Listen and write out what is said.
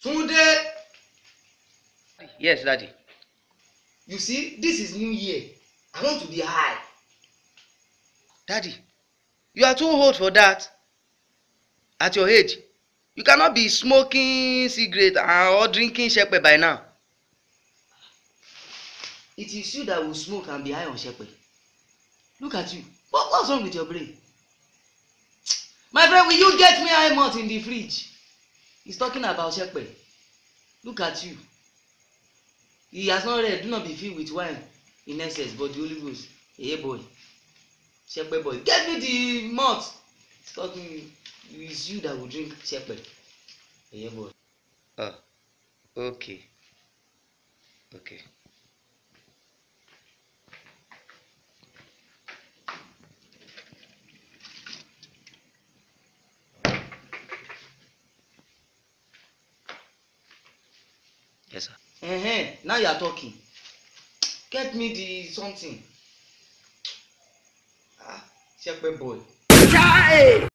Tunde! Yes, Daddy. You see, this is New Year. I want to be high. Daddy, you are too old for that. At your age, you cannot be smoking cigarette or drinking shepe by now. It is you that will smoke and be high on shepe. Look at you. What's wrong with your brain? My friend, will you get me high malt in the fridge? He's talking about shepe. Look at you. He has not read, do not be filled with wine in excess, but the Holy Ghost. Hey boy. Shepe boy. Get me the malt. It's talking, it's you that will drink shepe. Hey boy. Oh, okay. Okay. Yes, sir. Now you are talking. Get me the something. Shepe boy.